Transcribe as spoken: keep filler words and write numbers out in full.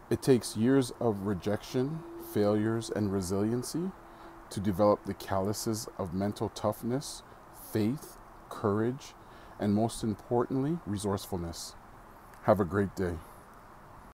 It takes years of rejection, failures, and resiliency to develop the calluses of mental toughness, faith, courage, and most importantly, resourcefulness. Have a great day.